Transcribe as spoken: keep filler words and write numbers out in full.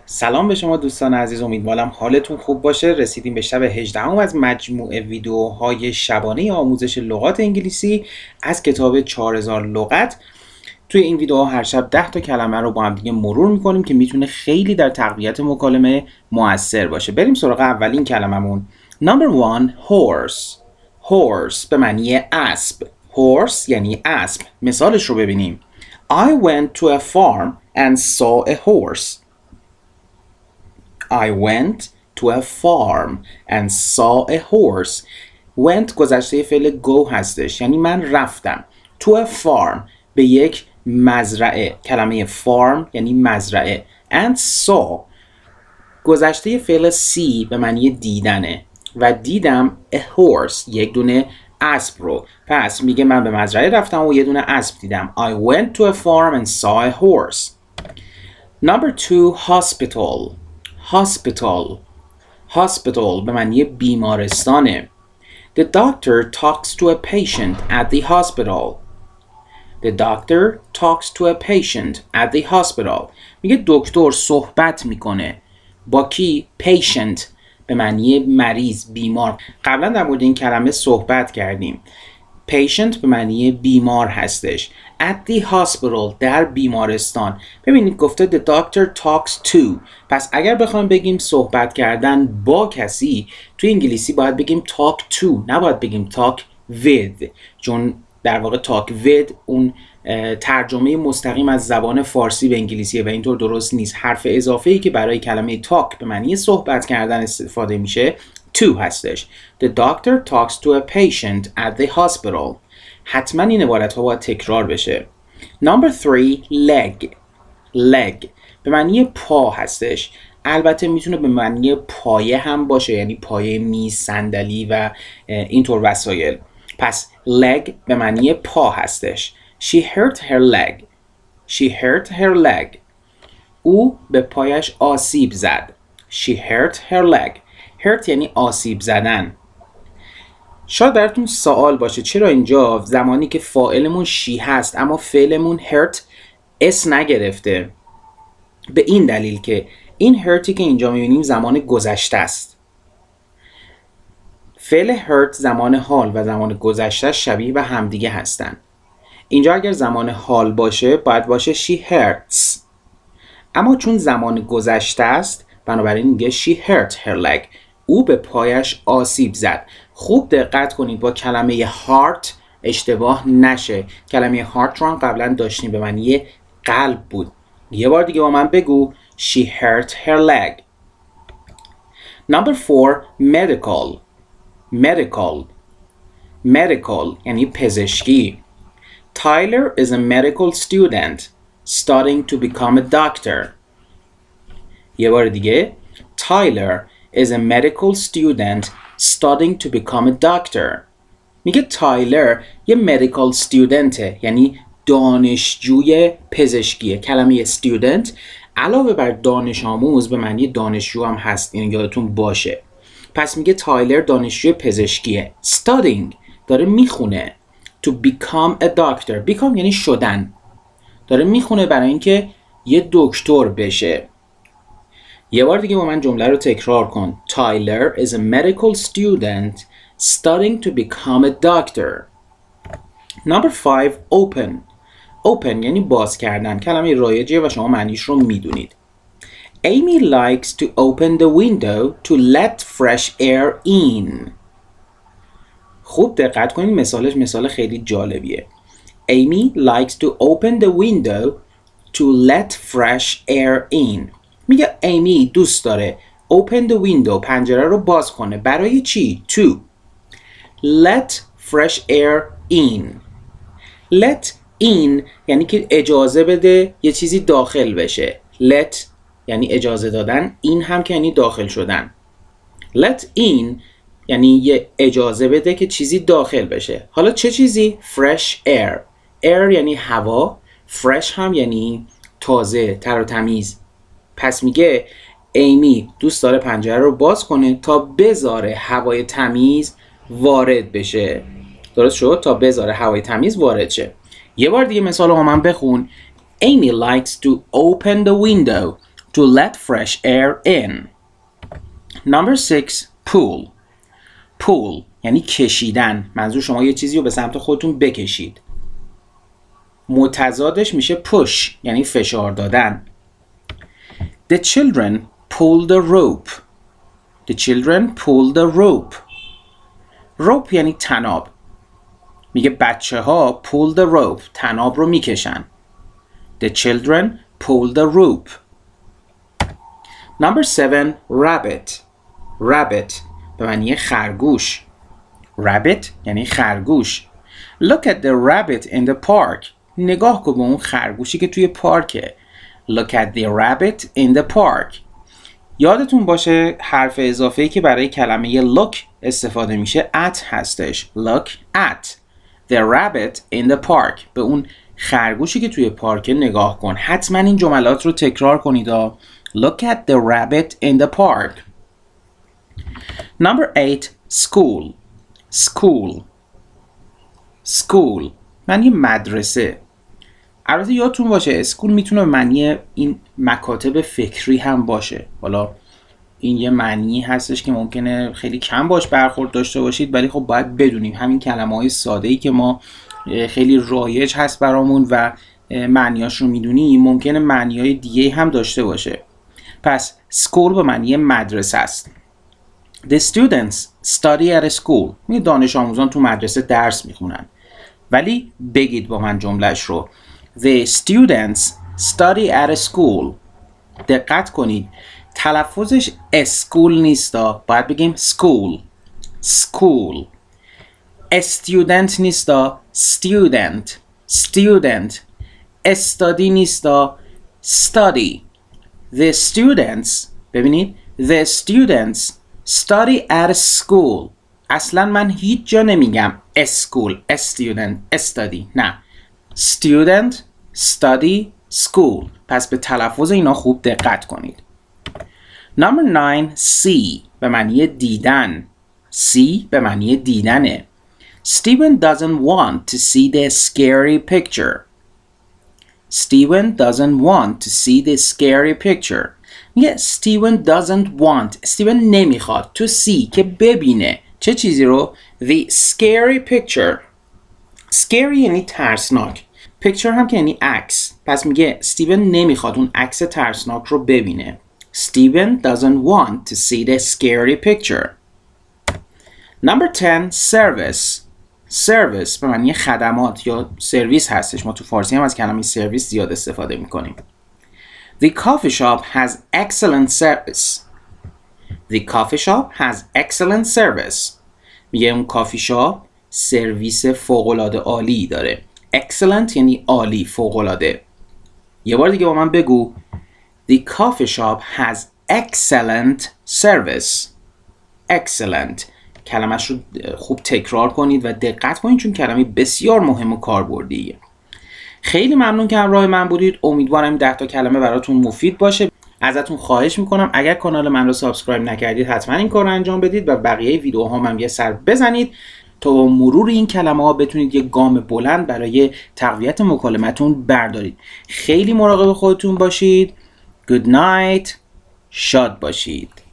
سلام به شما دوستان عزیز، امیدوارم حالتون خوب باشه. رسیدیم به شب هجدهم از مجموعه ویدیوهای شبانه آموزش لغات انگلیسی از کتاب چهار هزار لغت. توی این ویدیوها هر شب ده تا کلمه رو با هم دیگه مرور میکنیم که میتونه خیلی در تقویت مکالمه موثر باشه. بریم سراغ اولین کلممون. Number one, horse. Horse به معنی اسب. Horse یعنی اسب. مثالش رو ببینیم. I went to a farm and saw a horse. I went to a farm and saw a horse. Went گذشته فعل go هستش، یعنی من رفتم. To a farm به یک مزرعه. کلمه farm یعنی مزرعه. And saw گذشته فعل see به معنی دیدنه و دیدم a horse یک دونه اسب رو. پس میگه من به مزرعه رفتم و یه دونه اسب دیدم. I went to a farm and saw a horse. Number two, hospital. Hospital. Hospital به معنی بیمارستانه. The doctor talks to a patient at the hospital. The doctor talks to a patient at the hospital. میگه دکتر صحبت میکنه با کی؟ patient به معنی مریض، بیمار. قبلا در مورد این کلمه صحبت کردیم. patient به معنی بیمار هستش. at the hospital در بیمارستان. ببینید گفته the doctor talks to. پس اگر بخوایم بگیم صحبت کردن با کسی، توی انگلیسی باید بگیم talk to، نباید بگیم talk with، چون در واقع talk with اون ترجمه مستقیم از زبان فارسی به انگلیسیه و اینطور درست نیست. حرف اضافه‌ای که برای کلمه talk به معنی صحبت کردن استفاده میشه to هستش. The doctor talks to a patient at the hospital. حتما این عبارت ها باید تکرار بشه. Number three, leg. leg به معنی پا هستش. البته میتونه به معنی پایه هم باشه، یعنی پایه میز، صندلی و اینطور وسایل. پس leg به معنی پا هستش. She hurt her leg. She hurt her leg. او به پایش آسیب زد. She hurt her leg. hurt یعنی آسیب زدن. شاید براتون سوال باشه چرا اینجا زمانی که فاعلمون she هست اما فعلمون hurt اس نگرفته؟ به این دلیل که این hurتی که اینجا میبینیم زمان گذشته است. فعل hurt زمان حال و زمان گذشته شبیه به همدیگه هستن. اینجا اگر زمان حال باشه باید باشه she hurts، اما چون زمان گذشته است بنابراین میگه she hurt her leg. او به پایش آسیب زد. خوب دقت کنید با کلمه heart اشتباه نشه. کلمه heart رو هم قبلا داشتیم، به معنی قلب بود. یه بار دیگه با من بگو she hurt her leg. Number four, medical. medical medical یعنی پزشکی. Tyler is a medical student studying to become a doctor. یه بار دیگه Tyler is a medical student studying to become a doctor. میگه تایلر یه medical student، یعنی دانشجوی پزشکیه. کلمه student علاوه بر دانش آموز به معنی دانشجو هم هست، این یادتون باشه. پس میگه تایلر دانشجوی پزشکیه. studying داره میخونه. to become a doctor. become یعنی شدن. داره میخونه برای اینکه یه دکتر بشه. یه بار دیگه با من جمله رو تکرار کن. Tyler is a medical student studying to become a doctor. Number five, open. open یعنی باز کردن. کلمه رایجیه و شما معنیش رو میدونید. Amy likes to open the window to let fresh air in. خوب دقت کنید، مثالش مثال خیلی جالبیه. Amy likes to open the window to let fresh air in. میگه ایمی دوست داره open the window پنجره رو باز کنه. برای چی؟ to let fresh air in. let in یعنی که اجازه بده یه چیزی داخل بشه. let یعنی اجازه دادن، این هم که یعنی داخل شدن. let in یعنی یه اجازه بده که چیزی داخل بشه. حالا چه چیزی؟ fresh air. air یعنی هوا، fresh هم یعنی تازه، تر و تمیز. پس میگه ایمی دوست داره پنجره رو باز کنه تا بذاره هوای تمیز وارد بشه. درست شد؟ تا بذاره هوای تمیز وارد شه. یه بار دیگه مثال رو من بخون. Amy likes to open the window to let fresh air in. Number six, pull. pull یعنی کشیدن. منظور شما یه چیزی رو به سمت خودتون بکشید. متضادش میشه push یعنی فشار دادن. The children pulled the rope. The children pulled the rope. rope یعنی طناب. میگه بچه ها pull the rope. طناب رو میکشن. The children pulled the rope. Number seven, rabbit. rabbit به معنی خرگوش. rabbit یعنی خرگوش. Look at the rabbit in the park. نگاه کن به اون خرگوشی که توی پارکه. Look at the rabbit in the park. یادتون باشه حرف اضافه‌ای که برای کلمه look استفاده میشه at هستش. Look at the rabbit in the park. به اون خرگوشی که توی پارک نگاه کن. حتما این جملات رو تکرار کنید. Look at the rabbit in the park. Number eight, school. School. School معنی مدرسه. البته یادتون باشه اسکول میتونه معنی این مکاتب فکری هم باشه. حالا این یه معنی هستش که ممکنه خیلی کم باش برخورد داشته باشید، ولی خب باید بدونیم همین کلمه‌های ساده‌ای که ما خیلی رایج هست برامون و معنیاش رو میدونیم ممکنه معنی‌های دیگه هم داشته باشه. پس school به معنی مدرسه است. The students study at a school. می دانش آموزان تو مدرسه درس میخونن. ولی بگید با من جملهش رو. The students study at a school. دقت کنید تلفظش اسکول نیستا، باید بگیم school. school. student نیستا، student. student. study نیستا، study. The students ببینید The students study at a school. اصلا من هیچ جا نمیگم school, student, study. نه. Student, study, school. پس به تلفظ اینا خوب دقت کنید. Number nine, see. به معنی دیدن. See به معنی دیدنه. Steven doesn't want to see the scary picture. Steven doesn't want to see the scary picture. میگه Steven doesn't want. Steven نمیخواد to see که ببینه. چه چیزی رو؟ The scary picture. Scary یعنی ترسناک. Picture هم که یعنی عکس. پس میگه Steven نمیخواد اون عکس ترسناک رو ببینه. Steven doesn't want to see the scary picture. Number ten, service. Service به معنی خدمات یا سرویس هستش. ما تو فارسی هم از کلمه سرویس زیاد استفاده میکنیم. The coffee shop has excellent service. The coffee shop has excellent service. میگه اون کافی شاپ سرویس فوق‌العاده عالی داره. Excellent یعنی عالی، فوق‌العاده. یه بار دیگه با من بگو. The coffee shop has excellent service. Excellent. کلمش رو خوب تکرار کنید و دقت کنید چون کلمه بسیار مهم و کاربردیه. خیلی ممنون که همراه من بودید. امیدوارم این ده تا کلمه براتون مفید باشه. ازتون خواهش میکنم اگر کانال من رو سابسکرایب نکردید حتما این کار رو انجام بدید و بقیه ویدیوها هم یه سر بزنید تا با مرور این کلمه ها بتونید یک گام بلند برای تقویت مکالمتون بردارید. خیلی مراقب خودتون باشید. Good night. شاد باشید.